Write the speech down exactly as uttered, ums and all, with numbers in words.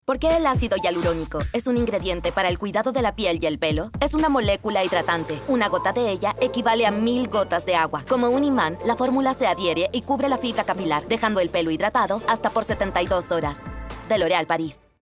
¿Por qué el ácido hialurónico es un ingrediente para el cuidado de la piel y el pelo? Es una molécula hidratante. Una gota de ella equivale a mil gotas de agua. Como un imán, la fórmula se adhiere y cubre la fibra capilar, dejando el pelo hidratado hasta por setenta y dos horas. De L'Oréal Paris.